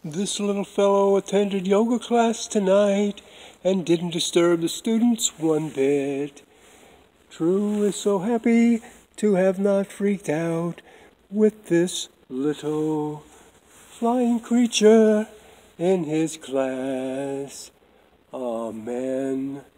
This little fellow attended yoga class tonight and didn't disturb the students one bit. True is so happy to have not freaked out with this little flying creature in his class. Amen.